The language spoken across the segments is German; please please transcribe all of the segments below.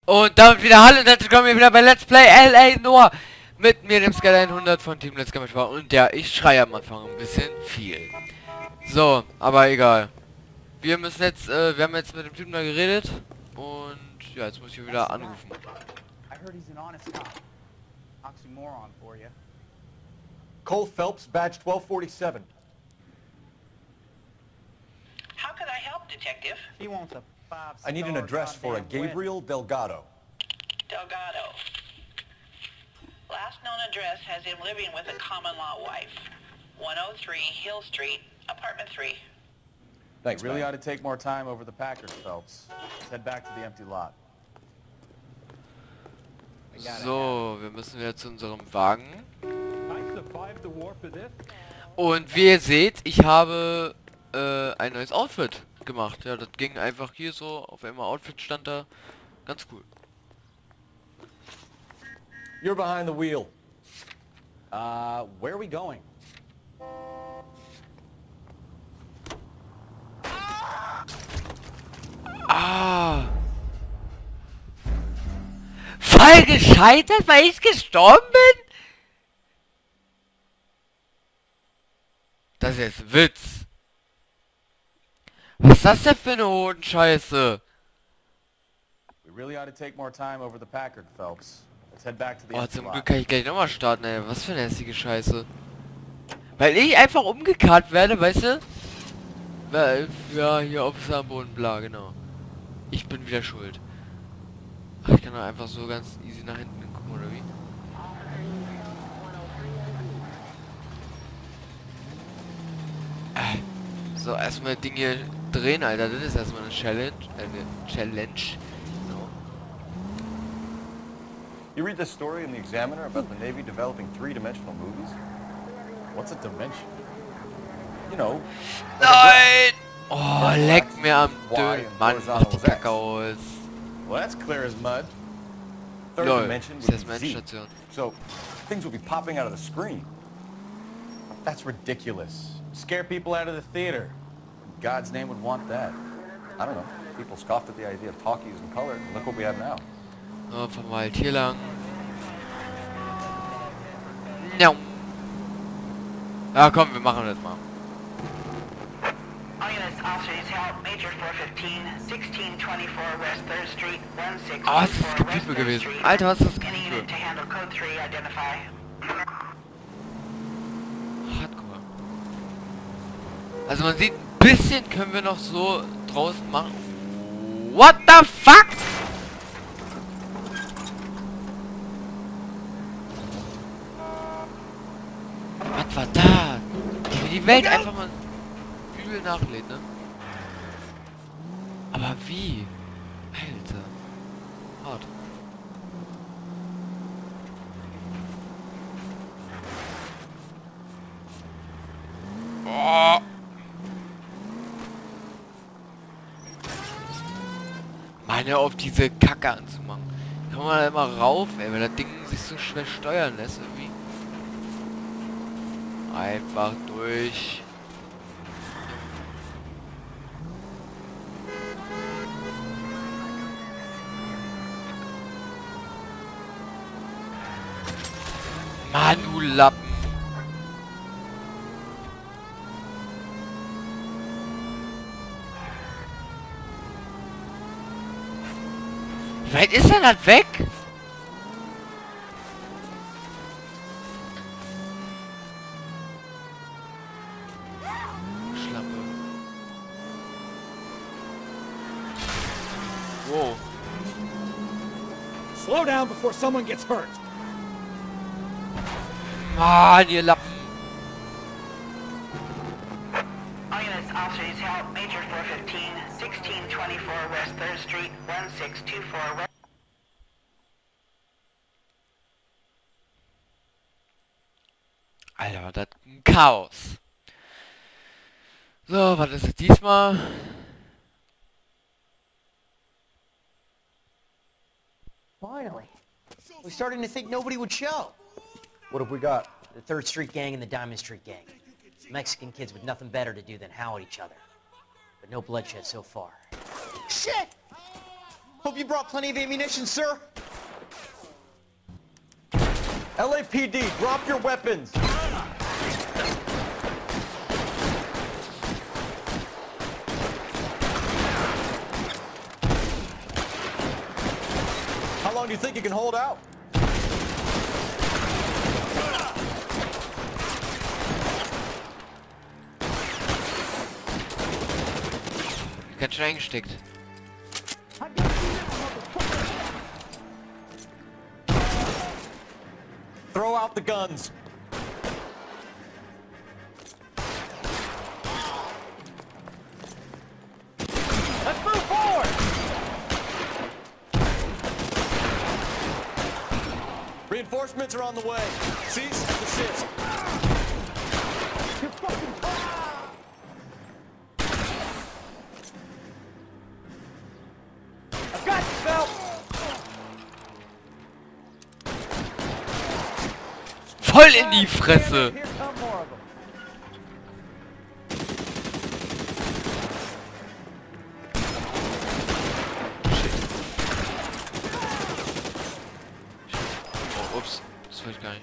Und damit wieder hallo und herzlich willkommen wieder bei Let's Play L.A. Noire mit mir, dem Skyline 100 von Team Let's Go. Und ja, ich schreie am Anfang ein bisschen viel. So, aber egal. Wir müssen jetzt, wir haben jetzt mit dem Typen da geredet und ja, jetzt muss ich wieder anrufen. Cole Phelps, badge 1247. How could I help, Detective? He wants a I need an address for a Gabriel Delgado. Delgado. Last known address has him living with a common-law wife. 103 Hill Street, apartment 3. Thanks, Really man. ought to take more time over the Packard, Phelps. Let's head back to the empty lot. So, wir müssen jetzt zu unserem Wagen. Und wie ihr seht, ich habe ein neues Outfit gemacht. Ja, das ging einfach hier so, auf einmal Outfit stand da. Ganz cool. You're behind the wheel. Where are we going? Ah. Voll gescheitert, weil ich gestorben bin? Das ist jetzt Witz. Was ist das denn für eine Hodenscheiße? We really ought to take more time over the Packard, Phelps. Let's head back to the Oh, empty zum lot. Glück kann ich gleich nochmal starten, ey. Was für eine hässliche Scheiße. Weil ich einfach umgekarrt werde, weißt du? Weil, ja, hier Officer am Boden, bla, genau. Ich bin wieder schuld. Ach, ich kann doch einfach so ganz easy nach hinten gucken, oder wie? So, erstmal Dinge drehen, Alter. Das ist erstmal eine Challenge. Genau. You read this story in the Examiner about the Navy developing three-dimensional movies? What's a dimension? You know, Nein! Oh, leck mir am Y Dönen. and Mann, horizontal macht die is X. Kacke aus. Well, that's clear as mud. third Lol, dimension ist would das be Z. Menschstation. So, things would be popping out of the screen. That's ridiculous. Scare people out of the theater. God's name would want that. I don't know. People scoffed at the idea of talkies in color, and look what we have now. Oh, fahren wir halt hier lang. Ja. Ja, komm, wir machen das mal. All units, officers help, Major 415, 1624 West 3rd Street, Oh, es ist das 1624 West Gepiepel 3rd gewesen. Street. Alter, was ist das Any Gepiepel? unit to handle code 3, identify. Hardcore. Also man sieht, ein bisschen können wir noch so draußen machen. What the fuck? Was war da? Wie die Welt einfach mal übel nachlädt, ne? Aber wie? Alter. Hart. Oh. Mann, hör auf diese Kacke anzumachen. Kann man da immer rauf, ey, weil das Ding sich so schwer steuern lässt irgendwie. Einfach durch. Mann, du Lappen. Wie weit ist denn das weg? Schlampe. Wow. Slow down before someone gets hurt. Mann, ihr Lappen. All units, officers help, Major 415, 1624 West 3rd Street, 1624 West. Alter, war das ein Chaos. So, was ist es diesmal? Finally. We're starting to think nobody would show. What have we got? The 3rd Street Gang and the Diamond Street Gang. Mexican kids with nothing better to do than howl at each other. But no bloodshed so far. Shit! Hope you brought plenty of ammunition, sir. LAPD, drop your weapons. How long do you think you can hold out? Ganz schön eingesteckt. Throw out the guns. Let's move forward. Reinforcements are on the way. Cease and desist. I've got you, Phil. Voll in die Fresse! Here come more of them. Oh, ups, das wollte ich gar nicht.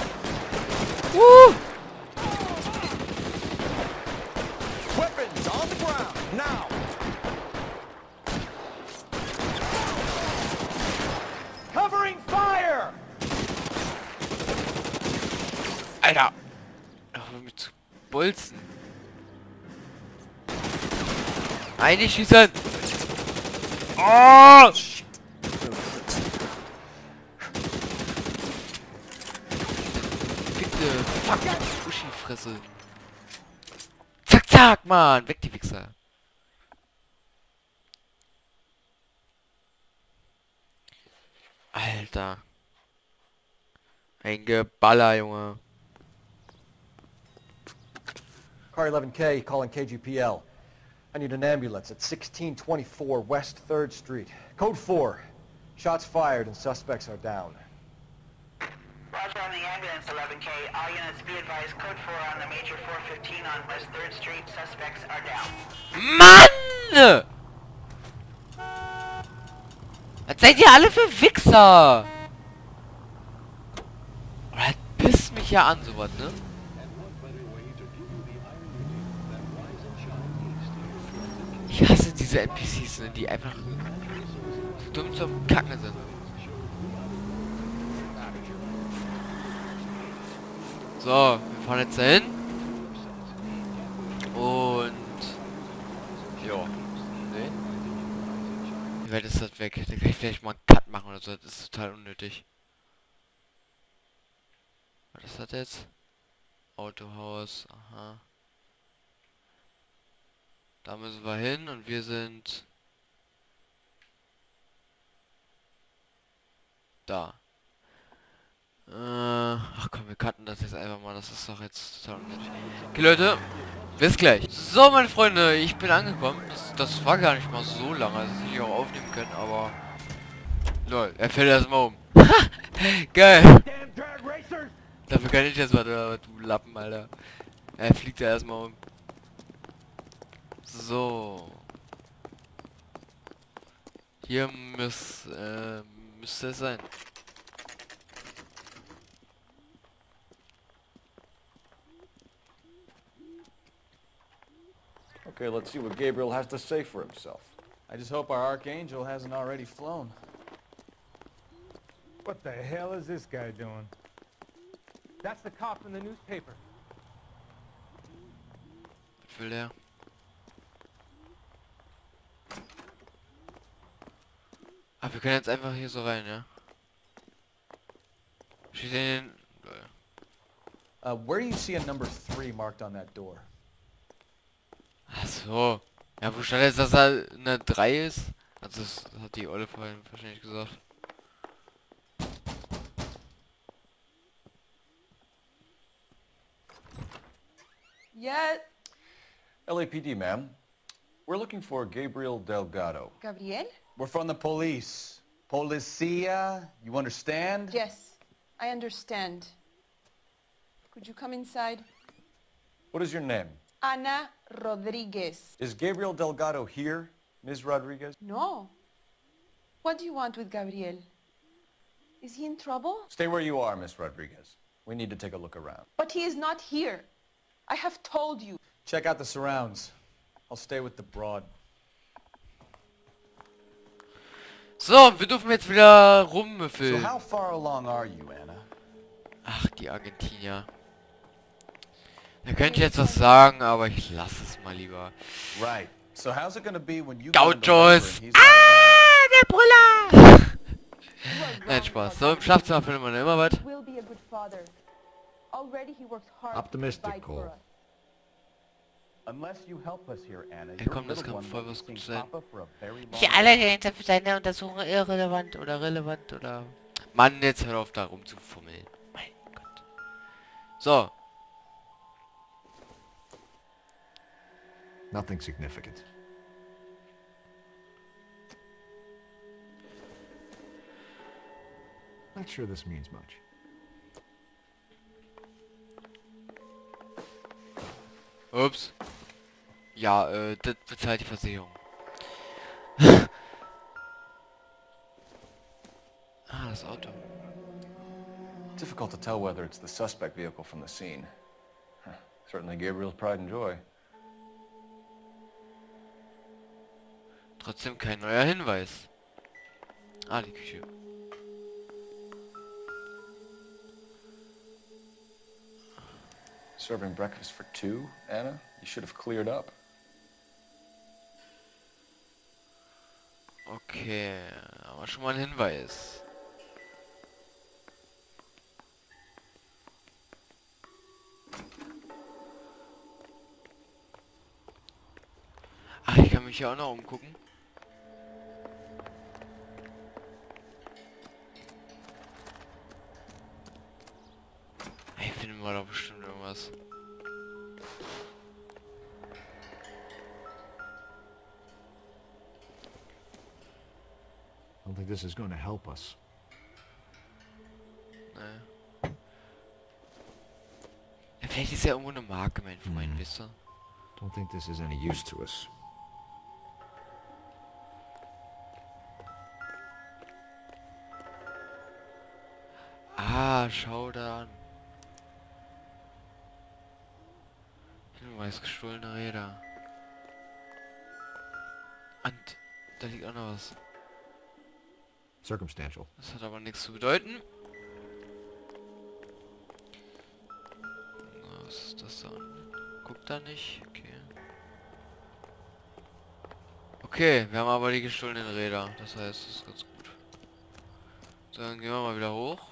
Weapons on the ground now. Covering fire. Alter! Ach, mit zu bolzen. Eigentlich schießen! Oh! Fickte, fuck, Uschi-Fresse. Zack, zack, Mann! Weg die Wichser! Alter. Ein Geballer, Junge. Car 11K calling KGPL. I need an ambulance at 1624 West 3rd Street. Code 4. Shots fired and suspects are down. Roger on the ambulance, 11K. All units be advised, code 4 on the major 415 on West 3rd Street. Suspects are down. Mann! Was seid ihr alle für Wichser? Oh, das pisst mich ja an, sowas, ne? Ich hasse diese NPCs, ne, die einfach so dumm zum Kacken sind. So, wir fahren jetzt dahin. Und... Jo. Nee. Wie weit ist das weg? Da kann ich vielleicht mal einen Cut machen oder so. Das ist total unnötig. Was ist das jetzt? Autohaus. Aha. Da müssen wir hin und wir sind... Da. Ach komm, wir cutten das jetzt einfach mal. Das ist doch jetzt total unnötig. Okay, Leute. Bis gleich. So, meine Freunde, ich bin angekommen. Das war gar nicht mal so lange. Also, das hätte ich auch aufnehmen können, aber... Lol, er fällt erstmal um. Geil. Dafür kann ich jetzt was, du Lappen, Alter. Er fliegt ja erstmal um. So. Hier müsste es sein. Okay, let's see what Gabriel has to say for himself. I just hope our Archangel hasn't already flown. What the hell is this guy doing? That's the cop in the newspaper. Was will der? Ah, wir können jetzt einfach hier so rein, ja? Steht in den... Where do you see a number 3 marked on that door? Ach so. Ja, wo stand jetzt, dass da eine 3 ist? Also das hat die Olle vorhin wahrscheinlich gesagt. Yeah, LAPD, ma'am. We're looking for Gabriel Delgado. Gabriel? We're from the police. Policia, you understand? Yes, I understand. Could you come inside? What is your name? Ana Rodriguez. Is Gabriel Delgado here, Ms. Rodriguez? No. What do you want with Gabriel? Is he in trouble? Stay where you are, Miss Rodriguez. We need to take a look around. But he is not here. I have told you. Check out the surrounds. I'll stay with the broad. So, wir dürfen jetzt wieder So rummüffeln. how far along are you, Anna? Ach, die Argentinier. Da könnte ich jetzt was sagen, aber ich lasse es mal lieber. Right. So how's it gonna be when you Gauchos! get in the labor and Ah, der Brüller! Nein, Spaß. So, im Schlafzimmer findet man immer was. Will be a good father. Already he works hard Optimistic, to provide for Cole. us. Unless you help us here, Anna, Ey, your komm, das little kann one voll won't was see Gutes sein. Papa for a very long Die alle für seine Untersuchung irrelevant oder relevant oder... Mann, jetzt hör auf da rumzufummeln. Mein Gott. So. Nothing significant. Not sure this means much. Ups. Ja, das bezahlt die Versicherung. Ah, das Auto. Difficult to tell whether it's the suspect vehicle from the scene. Huh. Certainly Gabriel's pride and joy. Trotzdem kein neuer Hinweis. Ah, die Küche. Serving breakfast for two, Anna? You should have cleared up. Okay, aber schon mal ein Hinweis. Ach, ich kann mich ja auch noch umgucken. Ey, finden wir doch bestimmt irgendwas. I don't think this is going to help us. Ne. Ja, vielleicht ist ja irgendwo eine Marke, mein Freund, wisst ihr? Don't think this is any use to us. Ah, schau da an. Hinweis, gestohlene Räder. Und da liegt auch noch was. Circumstantial. Das hat aber nichts zu bedeuten. Na, was ist das da unten? Guckt da nicht. Okay. Okay, wir haben aber die gestohlenen Räder. Das heißt, das ist ganz gut. So, dann gehen wir mal wieder hoch.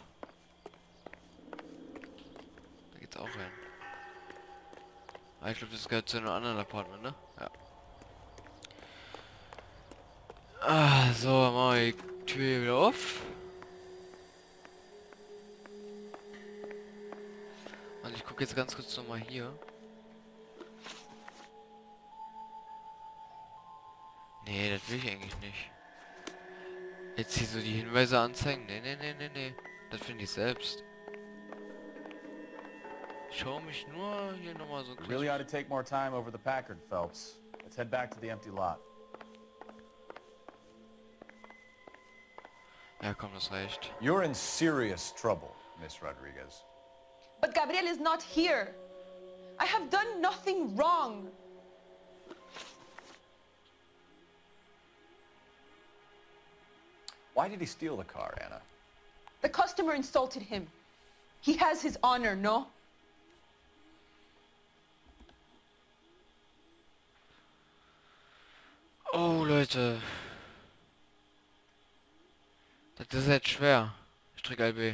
Da geht's auch rein. Ah, ich glaube, das gehört zu einem anderen Apartment, ne? Ja. Ah, so, machen wir die Tür hier wieder auf. Und ich gucke jetzt ganz kurz nochmal hier. Nee, das will ich eigentlich nicht. Jetzt hier so die Hinweise anzeigen. Nee. Das finde ich selbst. Ich schau mich nur hier nochmal so You really ought to take more time over the Packard, Phelps. Let's head back to the empty lot. Ja, komm, das reicht. You're in serious trouble, Miss Rodriguez. But Gabriel is not here. I have done nothing wrong. Why did he steal the car, Anna? The customer insulted him. He has his honor, no? Oh, Leute. Das ist jetzt schwer. Ich drück LB.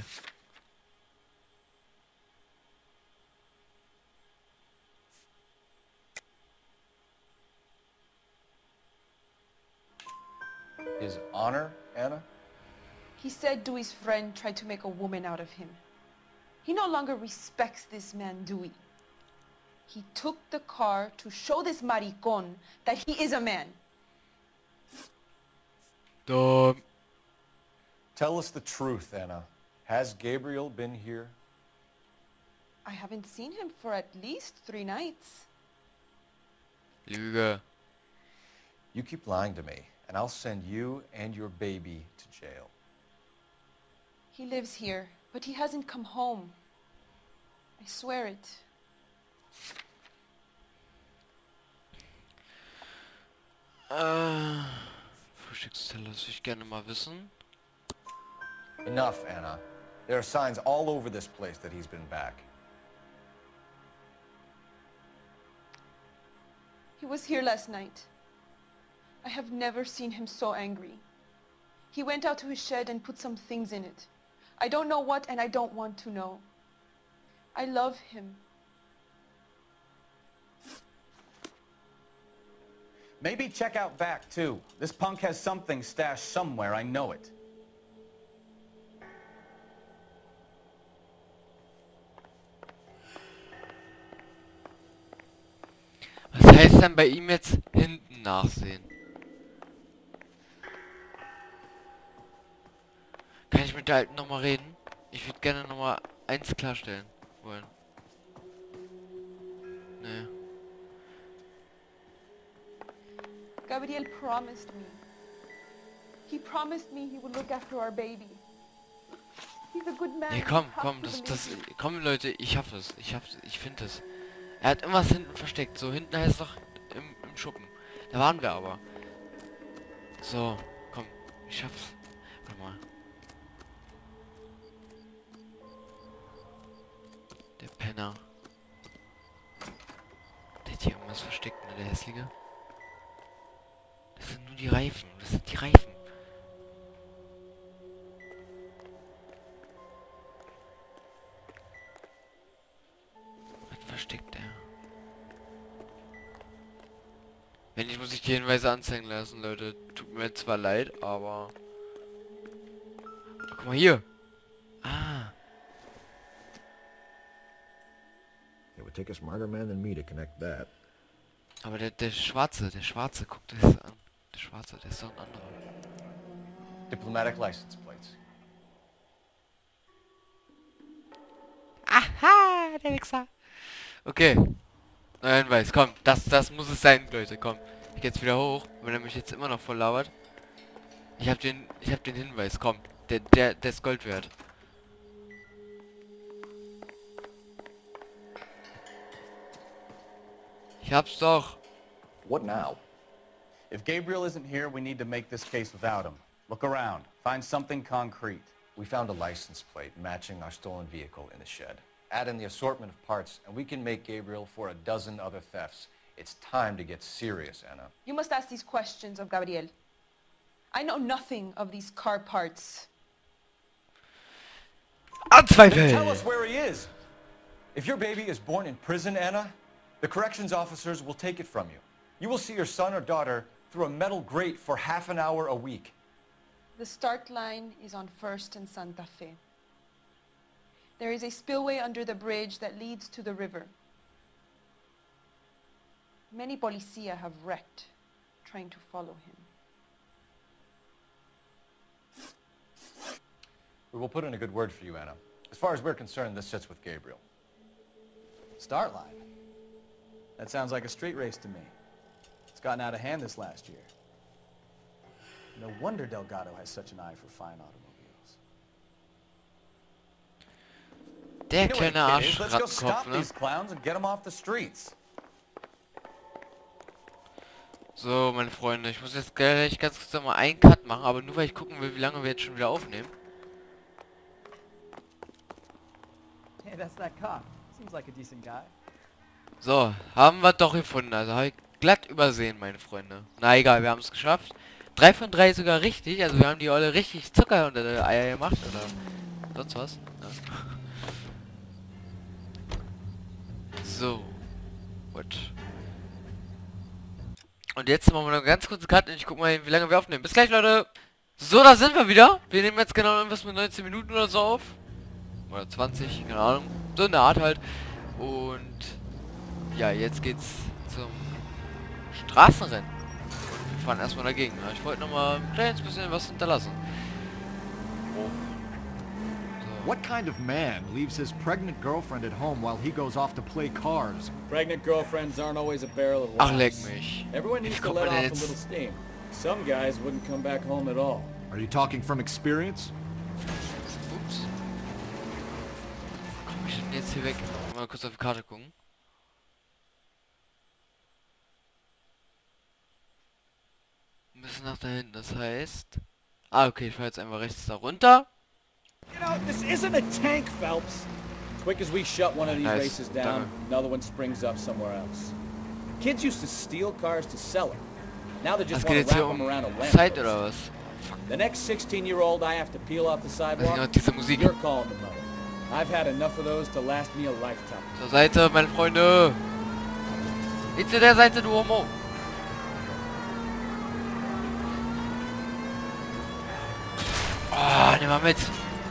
His honor, Anna? He said Dewey's friend tried to make a woman out of him. He no longer respects this man, Dewey. He took the car to show this maricón that he is a man. Dumm. Tell us the truth, Anna. Has Gabriel been here? I haven't seen him for at least 3 nights. Lüge. You keep lying to me, and I'll send you and your baby to jail. He lives here, but he hasn't come home. I swear it. Frühstücksteller, das würde ich gerne mal wissen. Enough, Anna. There are signs all over this place that he's been back. He was here last night. I have never seen him so angry. He went out to his shed and put some things in it. I don't know what, and I don't want to know. I love him. Maybe check out back, too. This punk has something stashed somewhere, I know it. Was heißt dann bei ihm jetzt hinten nachsehen? Kann ich mit der Alten nochmal reden? Ich würde gerne nochmal eins klarstellen wollen. Nee. Gabriel promised me. He promised me he would look after our baby. He's a good man. Nee, komm, komm Leute, ich schaffe es. Ich finde es. Er hat irgendwas hinten versteckt. So, hinten heißt es doch im Schuppen. Da waren wir aber. So, komm, ich schaff's. Warte mal. Der Penner. Der hat hier irgendwas versteckt, ne, der Hässliche. Das sind nur die Reifen. Das sind die Reifen. Was versteckt er? Wenn nicht, muss ich die Hinweise anzeigen lassen, Leute. Tut mir zwar leid, aber... Guck mal hier. Ah. It would take a smarter man than me to connect that. Aber der Schwarze, guckt das an. Der Schwarze, der ist doch ein anderer. Diplomatic license plates. Aha, der Wichser. Okay. Neuer Hinweis, komm. Das muss es sein, Leute, komm. Ich geh jetzt wieder hoch, wenn er mich jetzt immer noch voll labert. Ich hab den Hinweis, komm. Der ist Gold wert. Ich hab's doch. What now? If Gabriel isn't here, we need to make this case without him. Look around. Find something concrete. We found a license plate matching our stolen vehicle in the shed. Add in the assortment of parts, and we can make Gabriel for a dozen other thefts. It's time to get serious, Anna. You must ask these questions of Gabriel. I know nothing of these car parts. Anzweifel! Tell us where he is. If your baby is born in prison, Anna, the corrections officers will take it from you. You will see your son or daughter through a metal grate for half an hour a week. The start line is on 1st and Santa Fe. There is a spillway under the bridge that leads to the river. Many policia have wrecked trying to follow him. We will put in a good word for you, Anna. As far as we're concerned, this sits with Gabriel. Start line? That sounds like a street race to me. It's gotten out of hand this last year. No wonder Delgado has such an eye for fine automobiles. Der You know what kleine a kid is. Let's go Arschrattenkopf, stop ne? these clowns and get them off the streets. So, meine Freunde, ich muss jetzt gleich ganz kurz mal einen Cut machen, aber nur weil ich gucken will, wie lange wir jetzt schon wieder aufnehmen. Hey, that's that cop. Seems like a decent guy. So, haben wir doch gefunden. Also habe ich glatt übersehen, meine Freunde. Na egal, wir haben es geschafft. 3 von 3 sogar richtig. Also wir haben die Olle richtig Zucker unter die Eier gemacht. Oder sonst was. Ja. So. Gut. Und jetzt machen wir noch einen ganz kurzen Cut und ich guck mal, wie lange wir aufnehmen. Bis gleich, Leute. So, da sind wir wieder. Wir nehmen jetzt genau irgendwas mit 19 Minuten oder so auf. Oder 20, keine Ahnung. So eine Art halt. Und ja, jetzt geht's zum Straßenrennen. Und wir fahren erstmal dagegen. Ja, ich wollte nochmal ein kleines bisschen was hinterlassen. Oh. So. What kind of man leaves his pregnant girlfriend at home while he goes off to play cars? Pregnant girlfriends aren't always a barrel of Ach, laughs. leck mich. Everyone Wie needs to kommt let man off denn a little jetzt... steam. Some guys wouldn't come back home at all. Are you talking from experience? Ups. Komm ich denn jetzt hier weg? Mal kurz auf die Karte gucken. Ein bisschen nach da hinten, das heißt... Ah, okay, ich fahre jetzt einfach rechts da runter. You know, this isn't a tank, Phelps. Quick as we shut one of these Nice. races down, another one springs up somewhere else. Kids used to steal cars to sell them. Now they Was just geht want to jetzt wrap hier them around a Zeit lamppost. oder was? The next 16-year-old I have to peel off the Was sidewalk, genau diese Musik? you're calling the mother. I've had enough of those to last me a lifetime. Zur Seite, meine Freunde! Nicht zu der Seite, du Homo! Oh, nimm mal mit!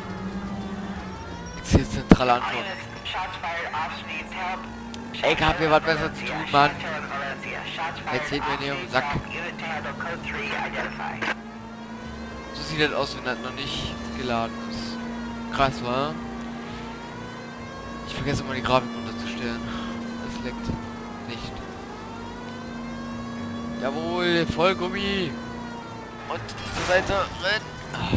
Jetzt hier zentrale All Antwort. units, shots fired, officer needs help. Ey, gehabt ihr was besser zu tun, Mann? Jetzt Jetzt seht mir nicht auf den Sack. Identify. So sieht das aus, wenn das noch nicht geladen ist. Krass, wa? Ich vergesse immer die Grafik runterzustellen. Das leckt nicht. Jawohl, Vollgummi! Und zur Seite, rennen! Ah.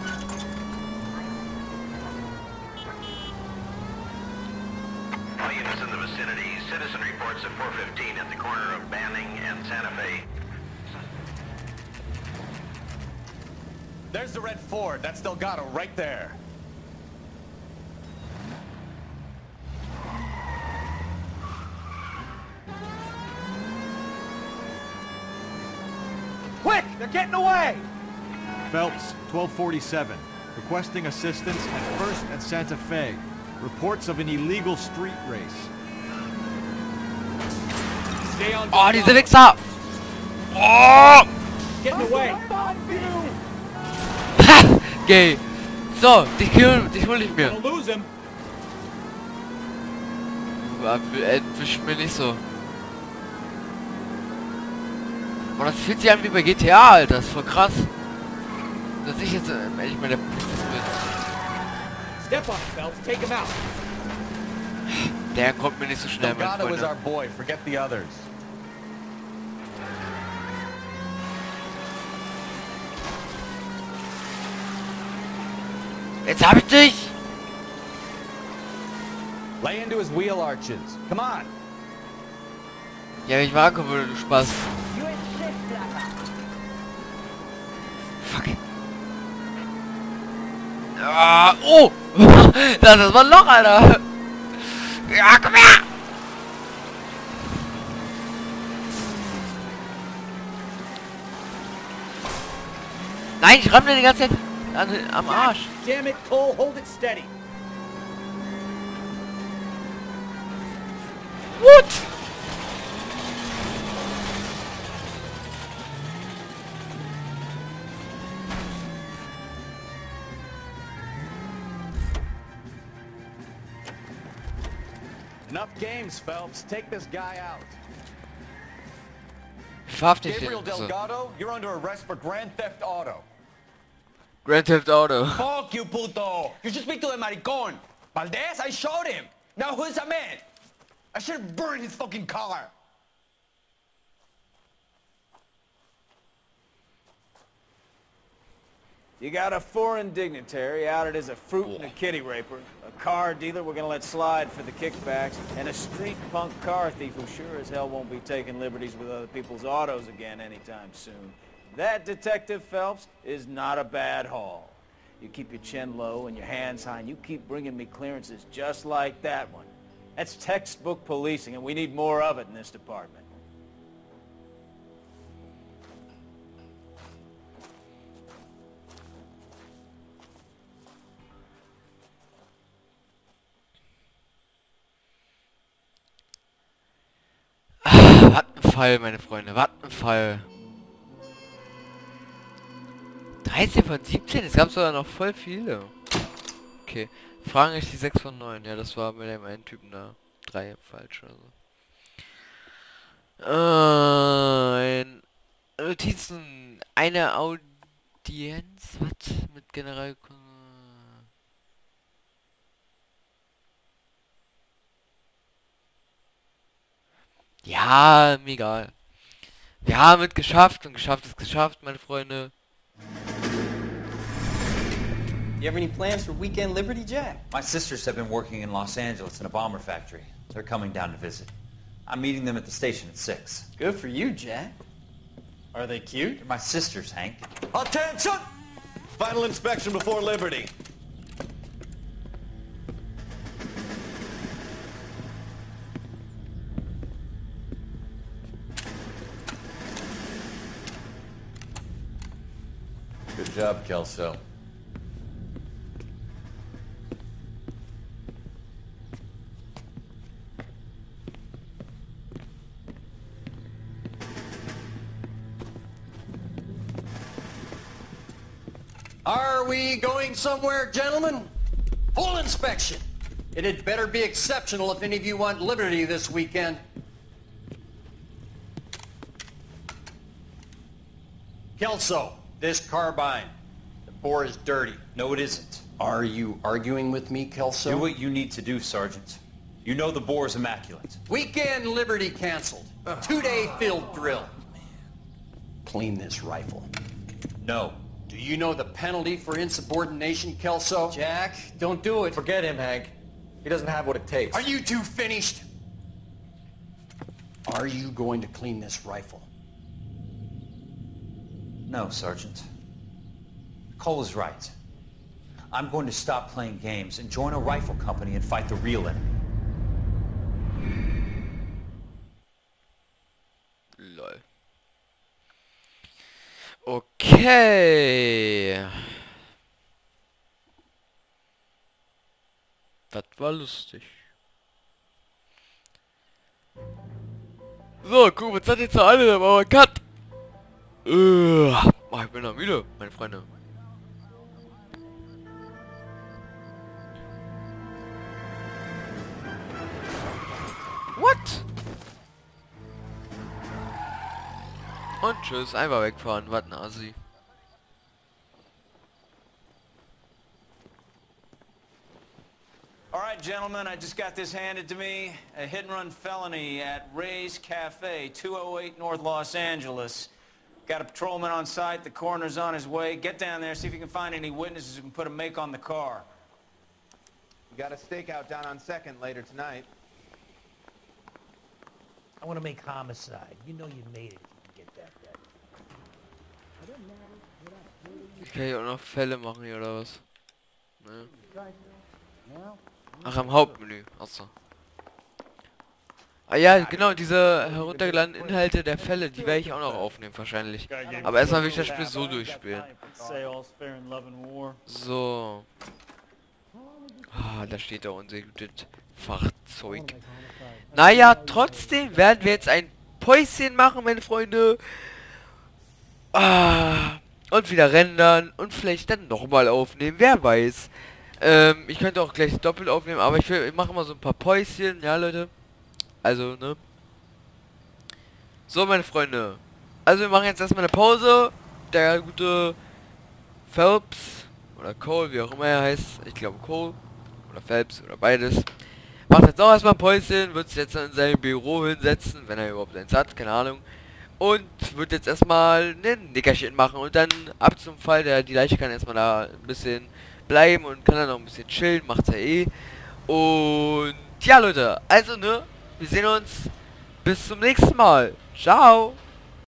All units in the vicinity, citizen reports at 415 at the corner of Banning and Santa Fe. There's the red Ford. That's Delgado right there. Quick! They're getting away! Phelps, 1247. Requesting assistance at 1st and Santa Fe. Reports of an illegal street race. Stay on. Oh, diese Wichser! Oh! Getting away. Ha! Gay! So, dich hol ich mir. Gonna lose him. Entwisch mir nicht so. Boah, das fühlt sich an wie bei GTA, Alter. Das ist voll krass. Dass ich jetzt endlich mal der Polizist bin. Step up, Phelps. Take him out. Der kommt mir nicht so schnell, mein Delgado is our Freund. boy. Forget the others. Jetzt hab ich dich! Lay into his wheel arches. Come on. Ja, wenn ich mal ankommen würde, du Spaß. Fuck. Ah, oh! Das ist mal ein Loch, Alter! Ja, komm her! Nein, ich ramm dir die ganze Zeit am Arsch. Damn it, Cole. Hold it steady. What? Enough games, Phelps. Take this guy out. Verhaftet Gabriel den. So. Delgado, you're under arrest for Grand Theft Auto. Grand Theft Auto. Fuck you, puto! You should speak to the maricon. Valdez, I showed him. Now who's the man? I should have burned his fucking car. You got a foreign dignitary outed as a fruit and a kitty raper, a car dealer we're gonna let slide for the kickbacks, and a street punk car thief who sure as hell won't be taking liberties with other people's autos again anytime soon. That, Detective Phelps, is not a bad haul. You keep your chin low and your hands high, and you keep bringing me clearances just like that one. That's textbook policing, and we need more of it in this department. Was ein Fall, meine Freunde. Was ein Fall. 13 von 17? Es gab sogar noch voll viele. Okay. Fragen ich die 6 von 9. Ja, das war mit dem einen Typen da. 3 falsch oder so. Notizen. Eine Audienz. Was? Mit General... Ja, mir egal. Wir haben es geschafft und geschafft ist geschafft, meine Freunde. You have any plans for Weekend Liberty, Jack? My sisters have been working in Los Angeles in a bomber factory. They're coming down to visit. I'm meeting them at the station at 6. Good for you, Jack. Are they cute? They're my sisters, Hank. Attention! Final inspection before Liberty. Good job, Kelso. Are we going somewhere, gentlemen? Full inspection. It had better be exceptional if any of you want liberty this weekend. Kelso, this carbine. The bore is dirty. No, it isn't. Are you arguing with me, Kelso? Do what you need to do, Sergeant. You know the bore is immaculate. Weekend liberty canceled. 2-day field drill. Clean this rifle. No. Do you know the penalty for insubordination, Kelso? Jack, don't do it. Forget him, Hank. He doesn't have what it takes. Are you two finished? Are you going to clean this rifle? No, Sergeant. Cole is right. I'm going to stop playing games and join a rifle company and fight the real enemy. Lol. Okay. Das war lustig. So, guck, was hat jetzt noch alle? Aber Cut. Oh, ich bin noch müde, meine Freunde. What? Und tschüss, einfach wegfahren, was ein Assi. All right, gentlemen, I just got this handed to me. A hit-and-run felony at Ray's Cafe, 208 North Los Angeles. Got a patrolman on site. The coroner's on his way. Get down there, see if you can find any witnesses who can put a make on the car. We got a stakeout down on 2nd later tonight. I want to make homicide. You know you made it if you can get that dead. Ich kann hier auch noch Fälle machen hier oder was? Ne. Ach, am Hauptmenü. Achso. Ah ja, genau, diese heruntergeladenen Inhalte der Fälle, die werde ich auch noch aufnehmen wahrscheinlich. Aber erstmal will ich das Spiel so durchspielen. So. Ah, da steht da unser gutes Fahrzeug. Naja, trotzdem werden wir jetzt ein Päuschen machen, meine Freunde. Ah, und wieder rendern und vielleicht dann nochmal aufnehmen, wer weiß. Ich könnte auch gleich doppelt aufnehmen, aber ich mache mal so ein paar Päuschen, ja Leute. Also, ne? So, meine Freunde. Also, wir machen jetzt erstmal eine Pause. Der gute Phelps oder Cole, wie auch immer er heißt. Ich glaube Cole oder Phelps oder beides. Macht jetzt auch erstmal ein Päuschen, wird sich jetzt in sein Büro hinsetzen, wenn er überhaupt eins hat, keine Ahnung. Und wird jetzt erstmal ein Nickerchen machen und dann ab zum Fall, die Leiche kann erstmal da ein bisschen bleiben und kann dann noch ein bisschen chillen, macht er eh. Und ja Leute, also ne, wir sehen uns bis zum nächsten Mal. Ciao!